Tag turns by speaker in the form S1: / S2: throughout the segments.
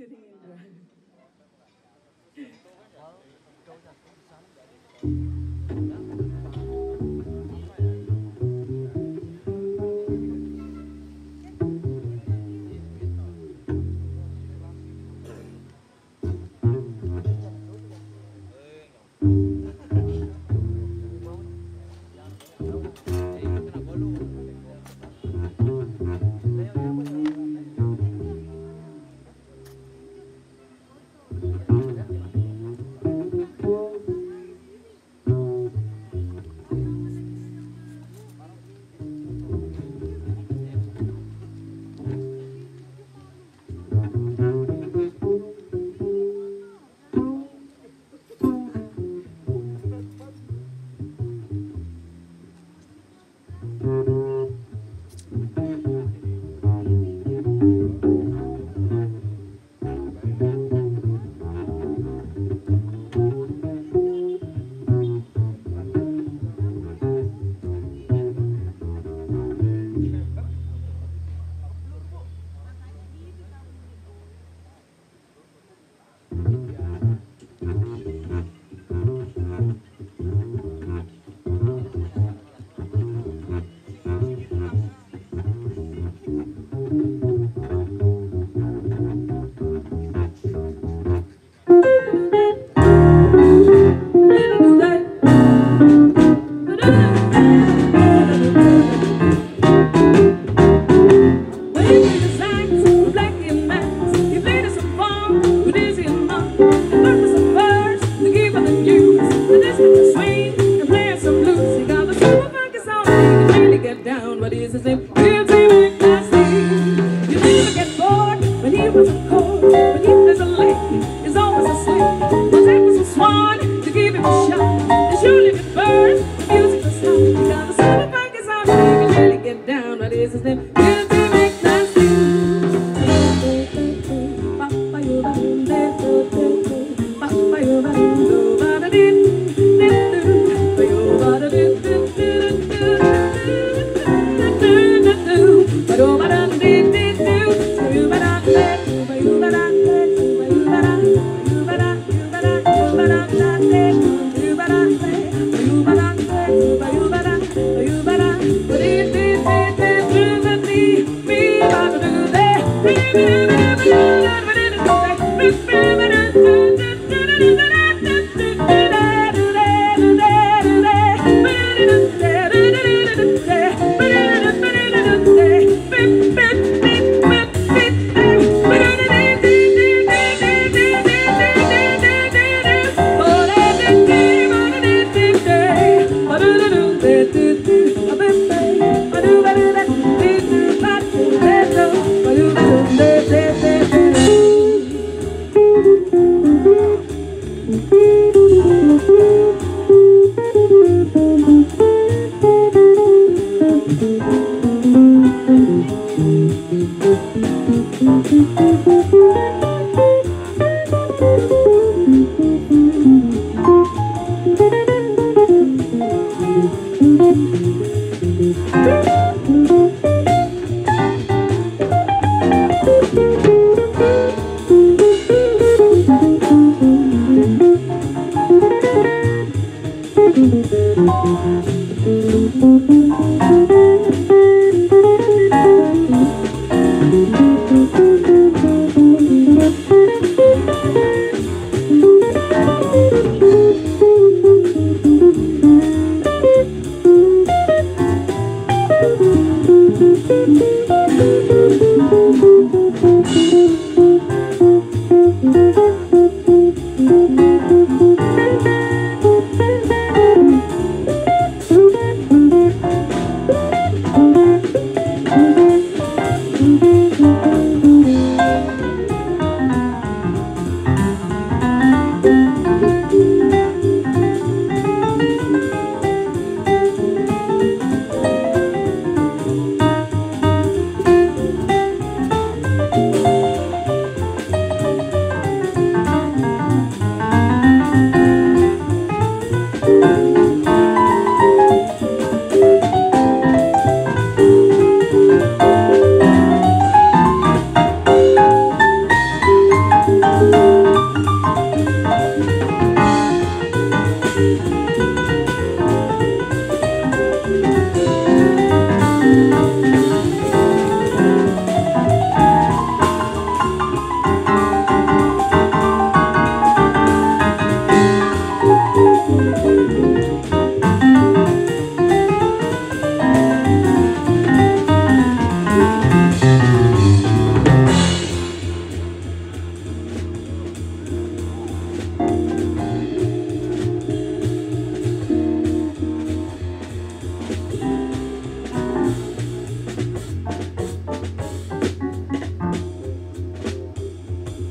S1: sitting in driving.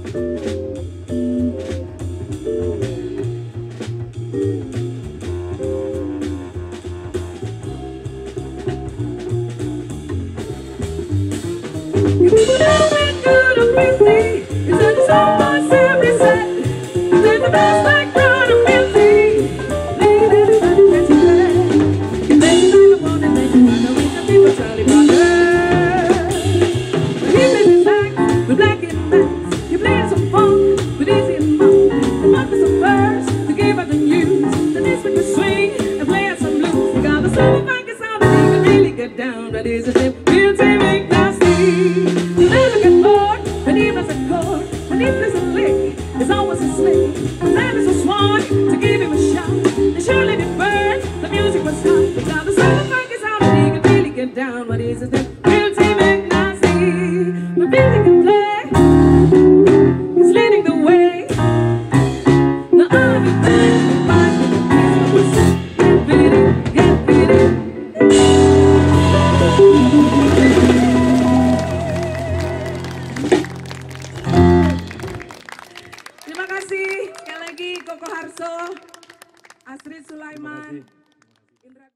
S1: But it's a thing, we'll take nasty. Never get bored when he plays a chord. When he plays a lick, it's always a slick. That is a swan to give him a shot. And surely it burned, the music was hot. But now the soul funk is out and he can really get down. But it's a thing, we'll take nasty. But Billy can play, he's leading the way. The army band finds the peace of get beating, get beating. Terima kasih sekali lagi Koko Harso, Astrid Sulaiman.